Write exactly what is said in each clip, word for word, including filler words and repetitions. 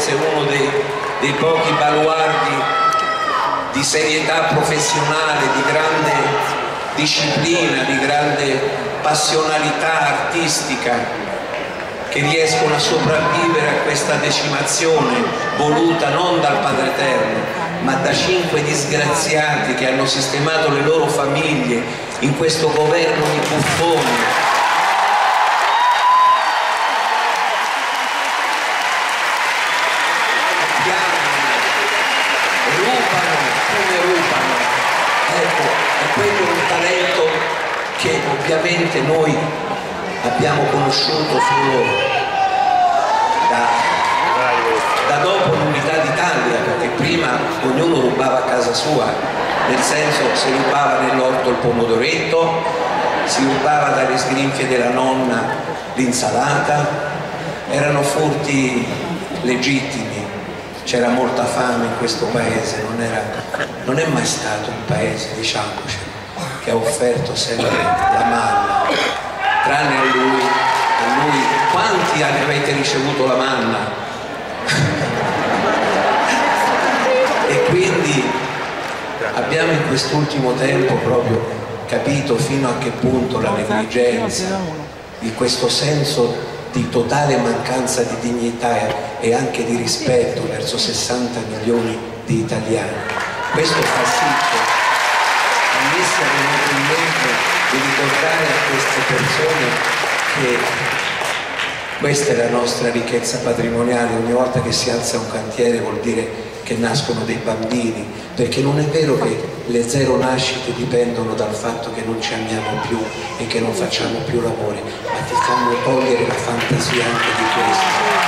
forse uno dei, dei pochi baluardi di serietà professionale, di grande disciplina, di grande passionalità artistica, che riescono a sopravvivere a questa decimazione voluta non dal Padre Eterno, ma da cinque disgraziati che hanno sistemato le loro famiglie in questo governo di buffoni. Rubano come rubano. Ecco, è quello un talento che ovviamente noi abbiamo conosciuto solo da, da dopo l'unità d'Italia, perché prima ognuno rubava a casa sua, nel senso si rubava nell'orto il pomodoretto, si rubava dalle sgrinfie della nonna l'insalata, erano furti legittimi, c'era molta fame in questo paese, non, era, non è mai stato un paese, diciamocelo, che ha offerto sempre la manna, tranne a lui, a lui. Quanti anni avete ricevuto la manna? E quindi abbiamo in quest'ultimo tempo proprio capito fino a che punto la negligenza, di questo senso di totale mancanza di dignità e anche di rispetto verso sessanta milioni di italiani. Questo fa sì che a me sia venuto in mente di ricordare a queste persone che questa è la nostra ricchezza patrimoniale. Ogni volta che si alza un cantiere vuol dire che nascono dei bambini, perché non è vero che le zero nascite dipendono dal fatto che non ci amiamo più e che non facciamo più l'amore, ma ti fanno togliere la fantasia anche di questo.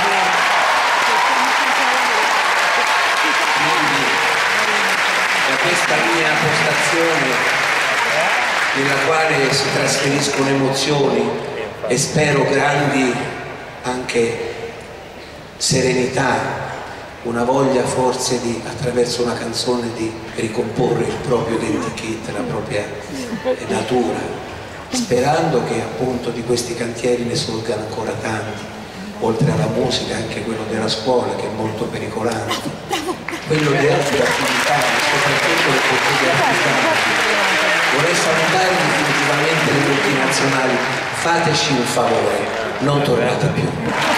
Quindi da questa mia postazione nella quale si trasferiscono emozioni e spero grandi anche serenità, una voglia forse di, attraverso una canzone, di ricomporre il proprio identikit, la propria natura, sperando che appunto di questi cantieri ne sorgano ancora tanti, oltre alla musica anche quello della scuola, che è molto pericolante, quello delle altre attività, soprattutto le culture artigiane. Vorrei salutare definitivamente le multinazionali, fateci un favore, non tornate più.